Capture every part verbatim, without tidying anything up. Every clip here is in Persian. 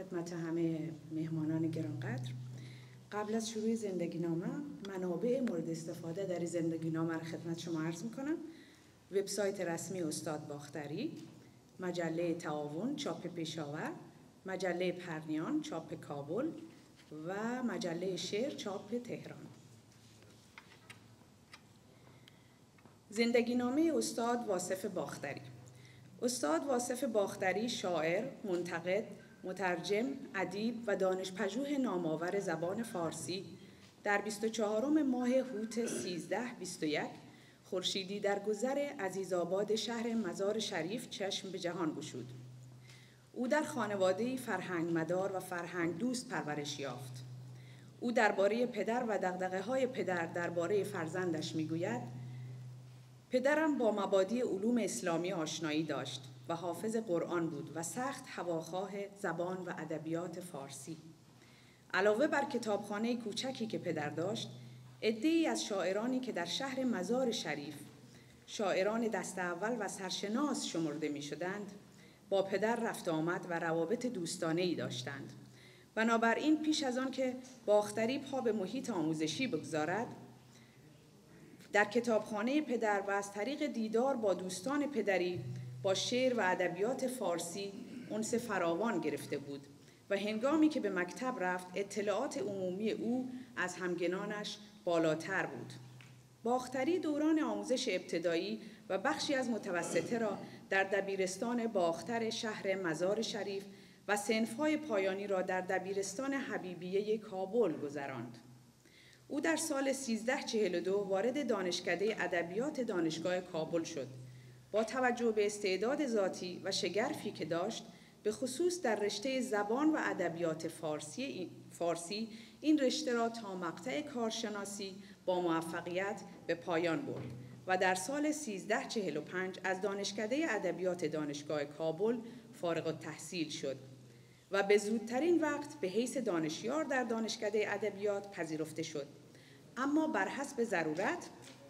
خدمت همه مهمانان گرانقدر. قبل از شروع زندگی نامه، منابع مورد استفاده در زندگی نامه را خدمت شما عرض میکنم. وبسایت رسمی استاد باختری، مجله تعاون چاپ پشاور، مجله پرنیان چاپ کابل و مجله شعر چاپ تهران. زندگی نامه استاد واصف باختری. استاد واصف باختری شاعر، منتقد، مترجم، ادیب و دانشپژوه نامآور زبان فارسی در بیست و چهارم ماه هوت سیزده بیست و یک خورشیدی در گذر عزیزآباد شهر مزار شریف چشم به جهان گشود. او در خانواده‌ای فرهنگ مدار و فرهنگ دوست پرورش یافت. او درباره پدر و دغدغه‌های پدر درباره فرزندش میگوید: پدرم با مبادی علوم اسلامی آشنایی داشت و حافظ قرآن بود و سخت هواخواه زبان و ادبیات فارسی. علاوه بر کتابخانه کوچکی که پدر داشت، عده‌ای از شاعرانی که در شهر مزار شریف شاعران دست اول و سرشناس شمرده می شدند، با پدر رفت آمد و روابط دوستانه‌ای داشتند. بنابراین پیش از آن که باختری پا به محیط آموزشی بگذارد، در کتابخانه پدر و از طریق دیدار با دوستان پدری با شعر و ادبیات فارسی انس فراوان گرفته بود و هنگامی که به مکتب رفت اطلاعات عمومی او از همگنانش بالاتر بود. باختری دوران آموزش ابتدایی و بخشی از متوسطه را در دبیرستان باختر شهر مزار شریف و صنف‌های پایانی را در دبیرستان حبیبیه کابل گذراند. او در سال سیزده چهل و دو وارد دانشکده ادبیات دانشگاه کابل شد. با توجه به استعداد ذاتی و شگرفی که داشت، به خصوص در رشته زبان و ادبیات فارسی فارسی این رشته را تا مقطع کارشناسی با موفقیت به پایان برد و در سال سیزده چهل و پنج از دانشکده ادبیات دانشگاه کابل فارغ التحصیل شد و به زودترین وقت به حیث دانشیار در دانشکده ادبیات پذیرفته شد. اما بر حسب ضرورت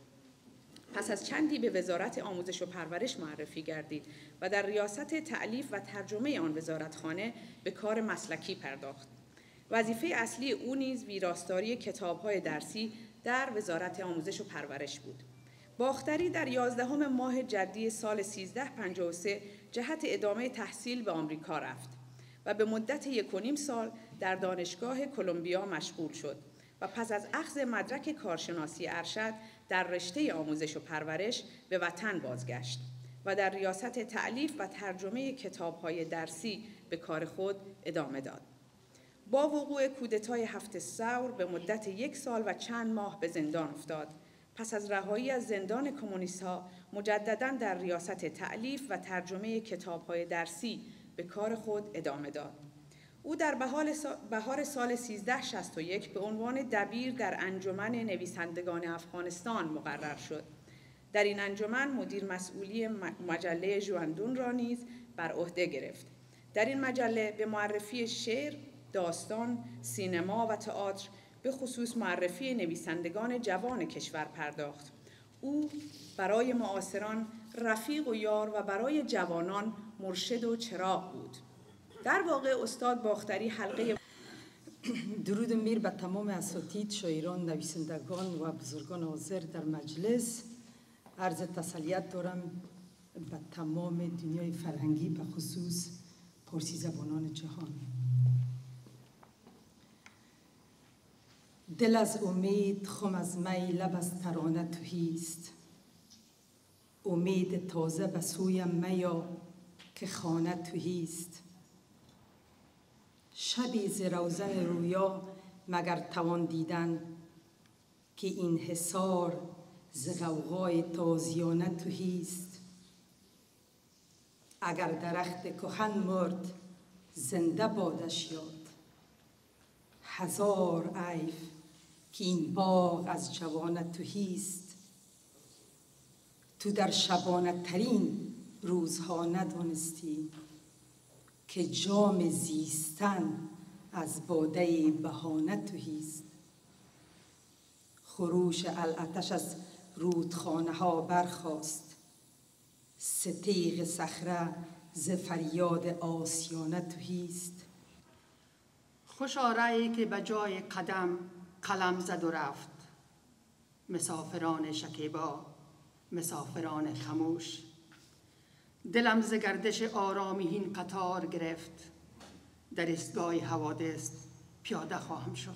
پس از چندی به وزارت آموزش و پرورش معرفی گردید و در ریاست تألیف و ترجمه آن وزارتخانه به کار مسلکی پرداخت. وظیفه اصلی او نیز ویراستاری کتاب‌های درسی در وزارت آموزش و پرورش بود. باختری در یازدهم ماه جدی سال سیزده پنجاه و سه جهت ادامه تحصیل به آمریکا رفت و به مدت یک و نیم سال در دانشگاه کلمبیا مشغول شد و پس از اخذ مدرک کارشناسی ارشد در رشته آموزش و پرورش به وطن بازگشت و در ریاست تألیف و ترجمه کتاب‌های درسی به کار خود ادامه داد. با وقوع کودتای هفت ثور به مدت یک سال و چند ماه به زندان افتاد. پس از رهایی از زندان کمونیست‌ها مجدداً در ریاست تألیف و ترجمه کتاب‌های درسی به کار خود ادامه داد. او در بهار سال سیزده شصت و یک به عنوان دبیر در انجمن نویسندگان افغانستان مقرر شد. در این انجمن مدیر مسئولی مجله ژواندون را نیز بر عهده گرفت. در این مجله به معرفی شعر، داستان، سینما و تئاتر، به خصوص معرفی نویسندگان جوان کشور پرداخت. او برای معاصران رفیق و یار و برای جوانان مرشد و چراغ بود. در واقع استاد باختری حلقه درود میر به تمام اساتید، شاعران، نویسندگان و بزرگان حاضر در مجلس. عرض تسلیت دارم به تمام دنیای فرهنگی، به خصوص پارسی زبانان جهان. دل از امید، خم از می، لب از ترانه تهیست. امید تازه به سویم میا که خانه تهیست. شبی ز روزن رویا مگر توان دیدن که این حصار ز غوغای تازیانه تهیست. اگر درخت کهن مرد زنده بادش یاد، هزار عیف که این باغ از جوانه تهیست. تو در شبانه ترین روزها ندانستی که جام زیستن از باده بهانه تهیست. خروش العطش از رودخانه ها برخاست، ستیغ صخره ز فریاد آسیانه تهیست. خوش آرایی که به جای قدم قلم زد و رفت، مسافران شکیبا، مسافران خموش. دلم ز گردش آرامی‌هین قطار گرفت، در ایستگاه حوادث پیاده خواهم شد.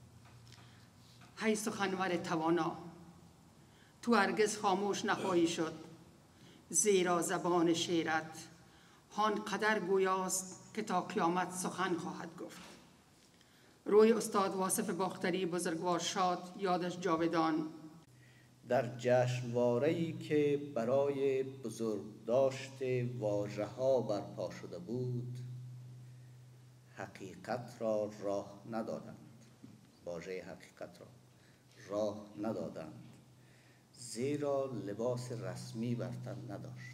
هی سخنور توانا، تو هرگز خاموش نخواهی شد، زیرا زبان شیرت هان قدر گویاست که تا قیامت سخن خواهد گفت. روی استاد واصف باختری بزرگوار شاد، یادش جاودان. در جشنواره‌ای که برای بزرگداشت واژه‌ها برپا شده بود، حقیقت را راه ندادند. واژه حقیقت را راه ندادند، زیرا لباس رسمی بر تن نداشت.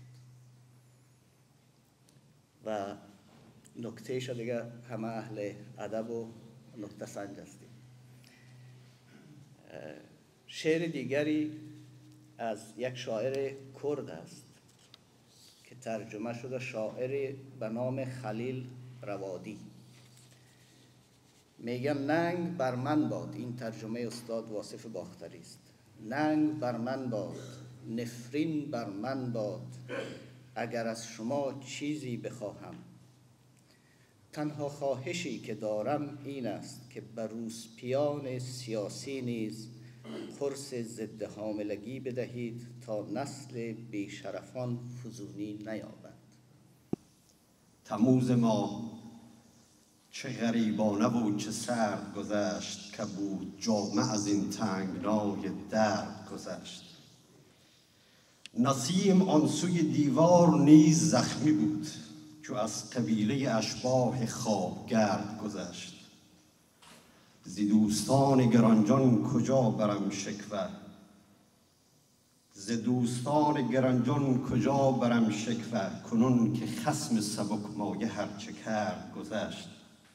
و نکتهش دیگه همه اهل ادب و نکته سنج هستیم. شعر دیگری از یک شاعر کرد است که ترجمه شده، شاعر به نام خلیل روادی. میگن ننگ بر من باد، این ترجمه استاد واصف باختری است. ننگ بر من باد، نفرین بر من باد، اگر از شما چیزی بخواهم. تنها خواهشی که دارم این است که بر روسپیان سیاسی نیز قرص ضد حاملگی بدهید تا نسل بیشرفان فزونی نیابد. تموز ما چه غریبانه و چه سرد گذشت، که بود جامه از این تنگنای درد گذشت. نسیم آن سوی دیوار نیز زخمی بود، چو از قبیله اشباح خوابگرد گذشت. ز دوستان گرانجان کجا برم شکوه، ز دوستان گرانجان کجا برم شکوه، کنون که خصم سبک مایه هرچه کرد گذشت.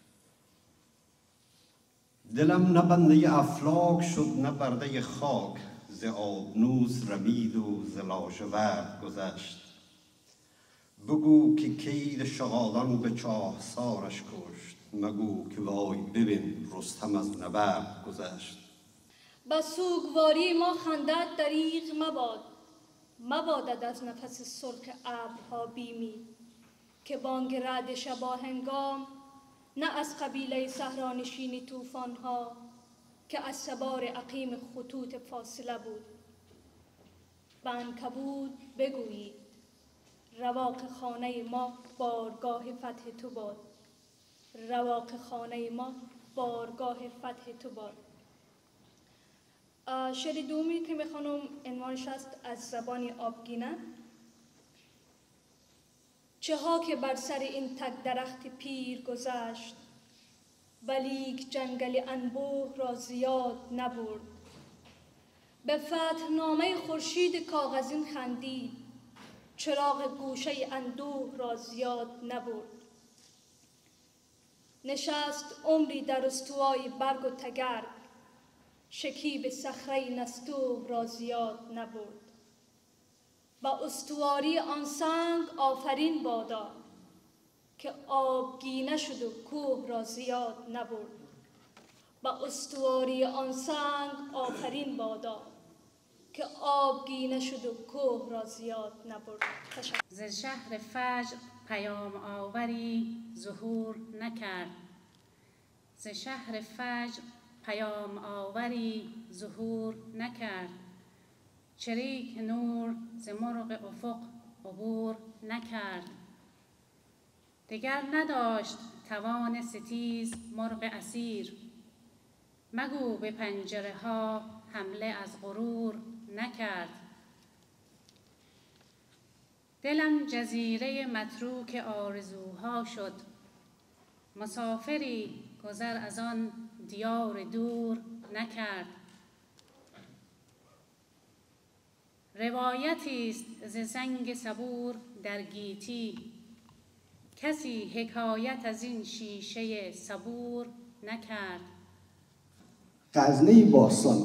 دلم نه بنده افلاک شد نه برده خاک، ز آبنوس رمید و ز لاژورد گذشت. بگو که کید شغالان به چاهسارش کشت، مگو که وای ببین رستم از نبرد گذشت. با سوگواری ما خندد دریغ مباد، مبادد از نفس سرخ ابرها بیمی، که بانگ رعد شباهنگام نه از قبیله صحرانشینی طوفان‌ها، که از سبار عقیم خطوط فاصله بود. به عنکبوت بگویید رواق خانه ما بارگاه فتح تو باد، رواق خانه ما بارگاه فتح تو باد. شعر دومی که میخوانم عنوانش است از زبان آبگینه. چه ها که بر سر این تک درخت پیر گذشت، ولیک جنگل انبوه را زیاد نبرد. به فتح نامه خورشید کاغذین خندید، چراغ گوشه اندوه را زیاد نبرد. نشست عمری در استوای برگ و تگرگ، شکیب صخره نستوه را زیاد نبرد. با استواری آن سنگ آفرین بادا، که آبگینه شد و کوه را زیاد نبرد. با استواری آن سنگ آفرین بادا، که آبگینه شد و کوه را زیاد نبرد. ز شهر فجر پیام آوری ظهور نکرد، ز شهر فجر پیام آوری ظهور نکرد. چریک نور ز مرغ افق عبور نکرد. دگر نداشت توان ستیز مرغ اسیر، مگو به پنجره ها حمله از غرور نکرد. دلم جزیره متروک آرزوها شد، مسافری گذر از آن دیار دور نکرد. روایتی است ز سنگ صبور در گیتی، کسی حکایت از این شیشه صبور نکرد. غزنه باستان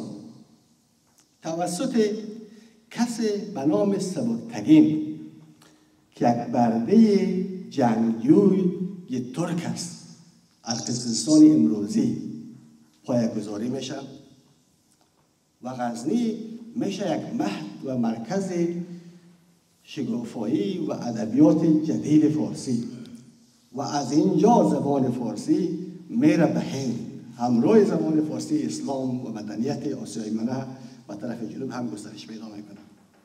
توسط کسی به نام سبکتگین که یک برده جنگجوی ترک است، ارکستان امروزی پایه‌گذاری میشه و غزنی میشه یک مهد و مرکز شگفت‌آفریدی و ادبیات جدید فارسی و از اینجا زبان فارسی میره به هند، همراه زبان فارسی اسلام و مدنیت آسیای منه و طرف جنوب هم گسترش پیدا میکنه.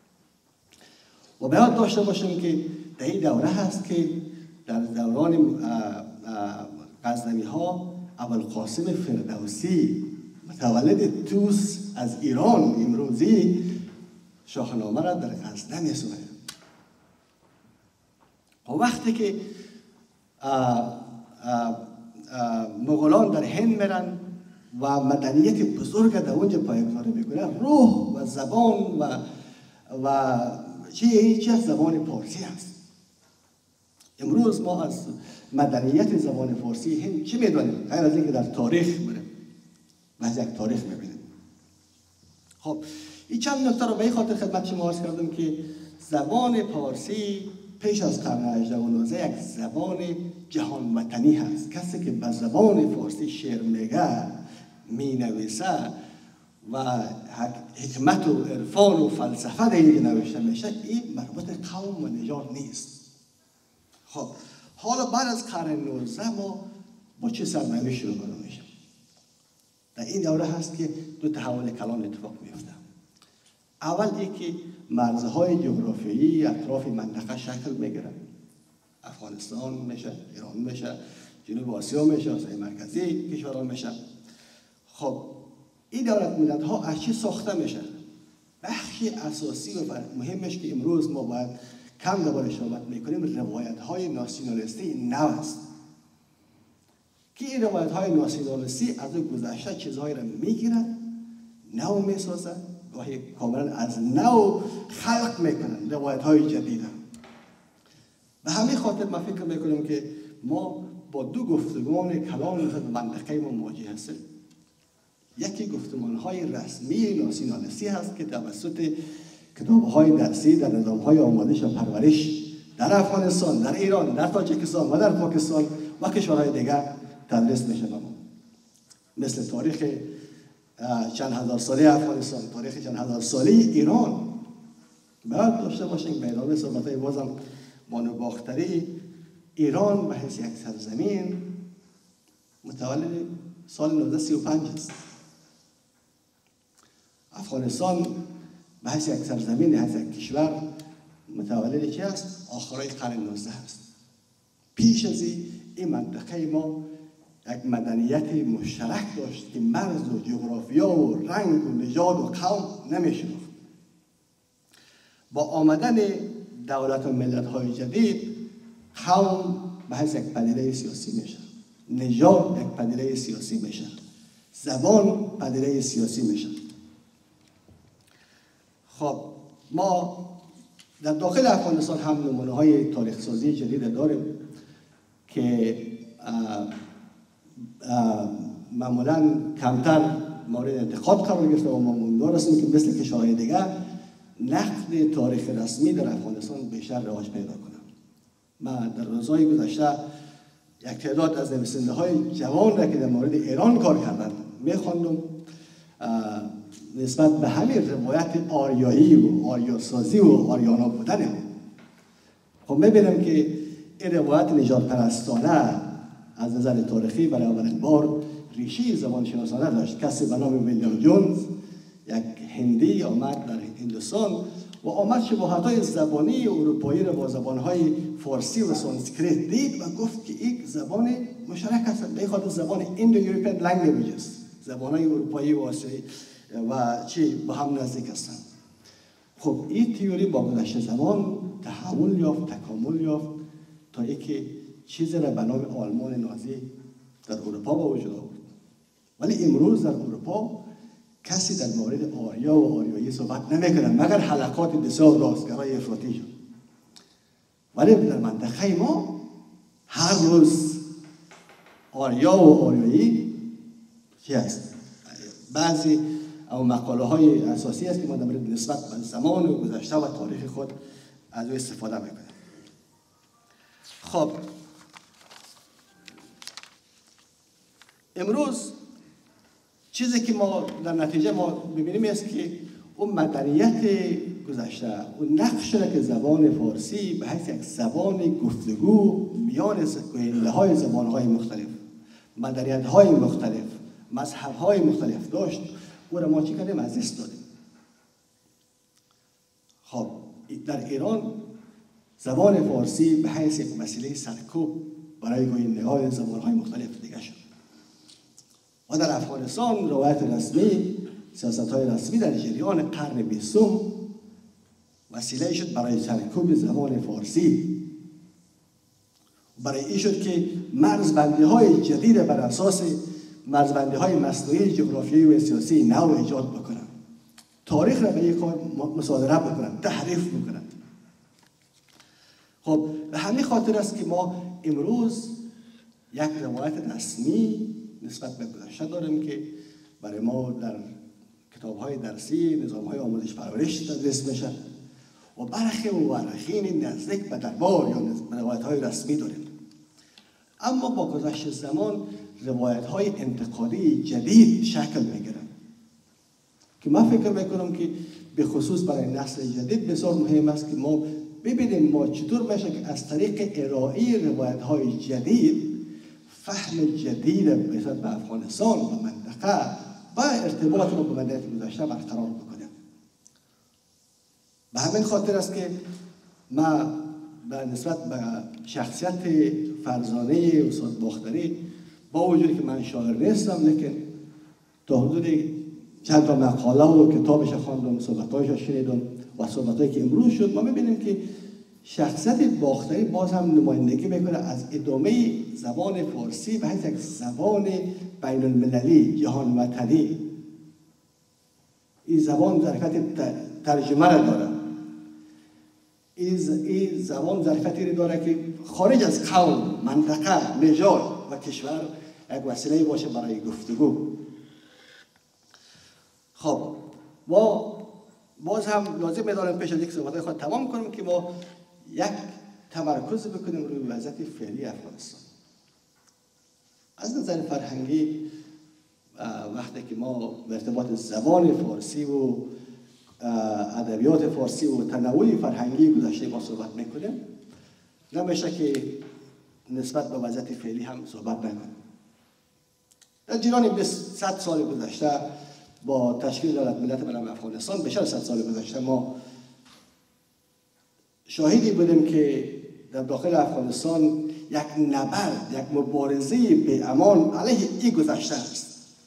و باید داشته باشیم که در این دوره هست که در دوران غزنوی ها ابوالقاسم فردوسی متولد توس از ایران امروزی شاهنامه را در غزنه میسونه. و وقتی که مغولان در هند میرن و مدنیت بزرگ در اونجا پایه‌گذاری میکنن، روح و زبان و و چی چی از زبان فارسی هست. امروز ما از مدنیت زبان فارسی هند چی میدونیم؟ غیر از اینکه در تاریخ بریم و از یک تاریخ میبینیم. خب این چند نکته رو به این خاطر خدمت شما عرض کردم که زبان فارسی پیش از قرن هجدهم و نوزدهم یک زبان جهان وطنی هست. کسی که به زبان فارسی شعر میگه، مینویسه و حکمت و عرفان و فلسفه در اینجا نوشته میشه، این مربوط قوم و نژاد نیست. خب حالا بعد از قرن نوزدهم ما با چه سرنوشتی روبرو میشیم؟ در این دوره هست که دو تحول کلان اتفاق میفته. اول اینکه مرزهای جغرافیایی اطراف منطقه شکل میگیره. افغانستان میشه، ایران میشه، جنوب آسیا میشه، آسیای مرکزی کشورها میشه. خب این دولت ملت ها از چی ساخته میشه؟ بخشی اساسی و مهمش که امروز ما باید کم دربارش صحبت میکنیم، روایت های ناسیونالیستی نو است. که این روایت های ناسیونالیستی از اون گذشته چیزهایی را میگیرن، نو میسازن، گاهی کاملا از نو خلق میکنن روایت های جدیده. به همین خاطر ما فکر میکنیم که ما با دو گفتمان کلان در منطقه ما مواجه هستیم. یکی گفتمان های رسمی ناسیونالیستی هست که توسط کتاب های درسی در نظام های آموزش و پرورش در افغانستان، در ایران، در تاجیکستان و در پاکستان و کشورهای دیگر تدریس میشه. مثل تاریخ چند هزار ساله افغانستان، تاریخ چند هزار ساله ایران. باید داشته باشیم به ادامه صحبت‌های بازم بانو باختری، ایران به حیث یک سرزمین متولد سال نوزده سی و پنج است. افغانستان به حیث یک سرزمین، حیث یک کشور متولد چی است؟ آخرای قرن نوزده است. پیش از این منطقه ما یک مدنیت مشترک داشت که مرز و جغرافیا و رنگ و نژاد و قوم نمی‌شناخت. با آمدن دولت و ملت های جدید، قوم به حیث یک پدیده سیاسی میشه، نژاد یک پدیده سیاسی میشه، زبان پدیده سیاسی میشه. خب ما در داخل افغانستان هم نمونه های تاریخ سازی جدید داریم که معمولا کمتر مورد انتقاد قرار گرفته و ما امیدوار هستیم که مثل کشورهای دیگر نقد تاریخ رسمی در افغانستان بیشتر رواج پیدا کنه. من در روزهای گذشته یک تعداد از نویسنده های جوان را که در مورد ایران کار کردن میخواندم نسبت به همین روایت آریایی و آریاسازی و آریانا بودن. خب میبینم که این روایت نجات پرستانه از نظر تاریخی برای اولین بار ریشه زبان شناسانه داشت. کسی به نام ویلیام جونز، یک هندی، آمد در هندوستان و آمد شباهت‌های زبانی اروپایی را با زبان‌های فارسی و سانسکریت دید و گفت که این زبان مشترک است. به خاطر زبان ایندو یوروپیان لنگویجز، زبان‌های اروپایی و آسیایی و چی با هم نزدیک هستند. خب این تئوری با گذشت زمان تحول یافت، تکامل یافت تا اینکه چیزی را به نام آلمان نازی در اروپا با وجود آورد. ولی امروز در اروپا کسی در مورد آریا و آریایی صحبت نمیکنه مگر حلقات بسیار راستگرای افراطی شد. ولی در منطقه ما هر روز آریا و آریایی چی هست؟ بعضی او مقاله های اساسی است که ما در مورد نسبت به زمان و گذشته و تاریخ خود از او استفاده میکنیم. خب امروز چیزی که ما در نتیجه ما ببینیم است که اون مدنیت گذشته، اون نقش را که زبان فارسی به حیث یک زبان گفتگو میان گوینده زبانهای مختلف، مدنیت‌های مختلف، مذهب‌های مختلف داشت، او را ما چی کردیم؟ از دست دادیم. خب در ایران زبان فارسی به حیث یک وسیله سرکوب برای گوینده‌های زبان‌های مختلف دیگه شد. و در افغانستان روایت رسمی، سیاست‌های رسمی در جریان قرن بیستم وسیله شد برای سرکوب زبان فارسی. برای این شد که مرزبندی‌های جدید بر اساس مرزبندی‌های مصنوعی جغرافیایی و سیاسی نو ایجاد بکنند، تاریخ را به یک کار مصادره بکنند، تحریف بکنند. خب به همین خاطر است که ما امروز یک روایت رسمی نسبت به گذشته داریم که برای ما در کتاب‌های درسی، نظام‌های آموزش پرورش تدریس میشه و برخی مورخین نزدیک به دربار یا روایت‌های رسمی داریم. اما با گذشت زمان روایت‌های انتقادی جدید شکل می‌گیرند که من فکر می‌کنم که به خصوص برای نسل جدید بسیار مهم است که ما ببینیم ما چطور میشه که از طریق ارائه روایت‌های جدید فهم جدید نسبت به افغانستان و منطقه و ارتباط ما با مدنیت گذشته برقرار بکنیم. به همین خاطر است که ما به نسبت به شخصیت فرزانه استاد باختری با وجودی که من شاعر نیستم، لیکن تا حدود چند تا مقاله و کتابش خواندم، صحبت‌هایش شنیدم و صحبت‌هایی که امروز شد، ما می‌بینیم که شخصیت باختری باز هم نمایندگی میکنه از ادامه زبان فارسی به حیث یک زبان بین المللی، جهان وطنی. این زبان ظرفیت ترجمه را داره. این زبان ظرفیتی را داره که خارج از قوم، منطقه، نژاد و کشور یک وسیله باشه برای گفتگو. خب ما باز هم لازم می‌داریم پیش از یک صحبت خود تمام کنیم که ما یک تمرکز بکنیم روی وضعیت فعلی افغانستان. از نظر فرهنگی وقتی که ما به ارتباط زبان فارسی و ادبیات فارسی و تنوع فرهنگی گذشته ما صحبت میکنیم، نمیشه که نسبت به وضعیت فعلی هم صحبت نکنیم. در جریان صد سال گذشته با تشکیل دولت ملت مردم افغانستان، بیشتر از صد سال گذشته ما شاهدی بودیم که در داخل افغانستان یک نبرد، یک مبارزه به امان علیه این گذشته است.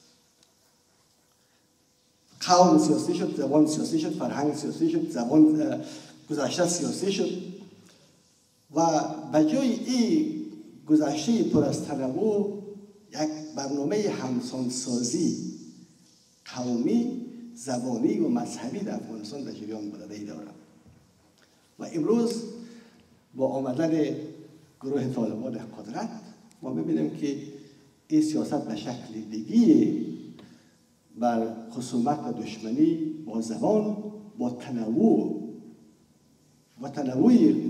قوم سیاسی شد، زبان سیاسی شد، فرهنگ سیاسی شد، زبان گذشته سیاسی شد و به جای این گذشته پر از تنوع یک برنامه همسانسازی قومی، زبانی و مذهبی در افغانستان در جریان بوده داره. و امروز با آمدن گروه طالبان قدرت ما می‌بینیم که این سیاست به شکل دیگی بر خصومت و دشمنی با زبان، با تنوع و تنوع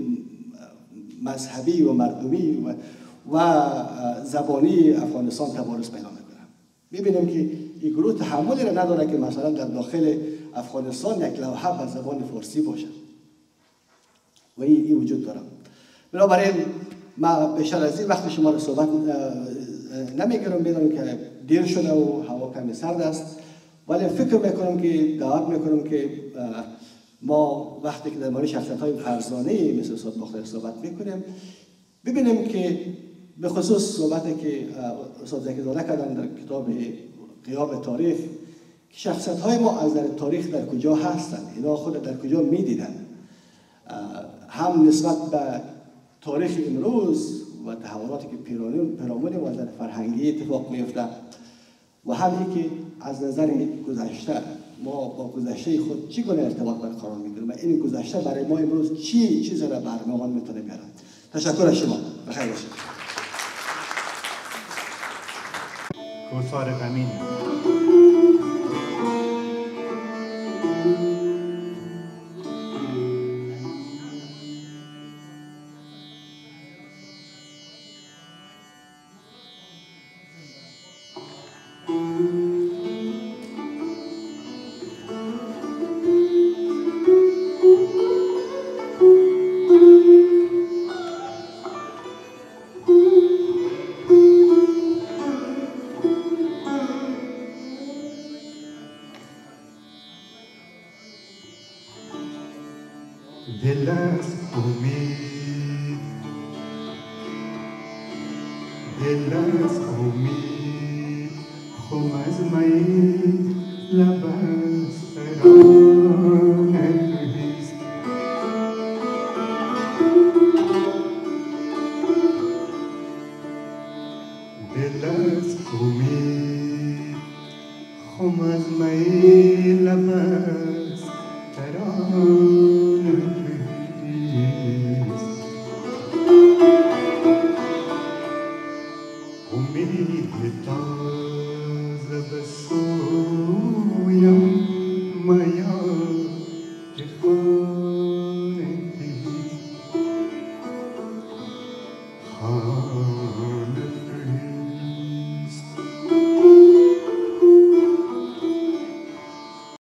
مذهبی و مردمی و, و زبانی افغانستان تبارز پیدا می‌کنه. می‌بینیم که این گروه تحملی را نداره که مثلا در داخل افغانستان یک لوحه به زبان فارسی باشه و این, این وجود داره. بنابراین ما بیشتر از این وقت شما رو صحبت نمیگیرم، میدونم که دیر شده و هوا کمی سرد است، ولی فکر میکنم که دعوت میکنم که ما وقتی که در مورد شخصیت‌های فرزانه مثل استاد باختری صحبت میکنیم ببینیم که به خصوص صحبتی که استاد زکی‌زاده کردن در کتاب غیاب تاریخ که شخصیت‌های ما از در تاریخ در کجا هستند، اینا خود در کجا میدیدن، هم نسبت به تاریخ امروز و تحولاتی که پیرامون وضعیت فرهنگی اتفاق میفته و هم که از نظر گذشته ما با گذشته خود چگونه ارتباط برقرار می‌کنیم و این گذشته برای ما امروز چی چیزی را برنامه میتونه بیاره. تشکر از شما. بخیر باشید. کوثر امین. خم از می لبست ترانه تویست دل از امید خم از می لبست ترانه تویست امید تازه به سویم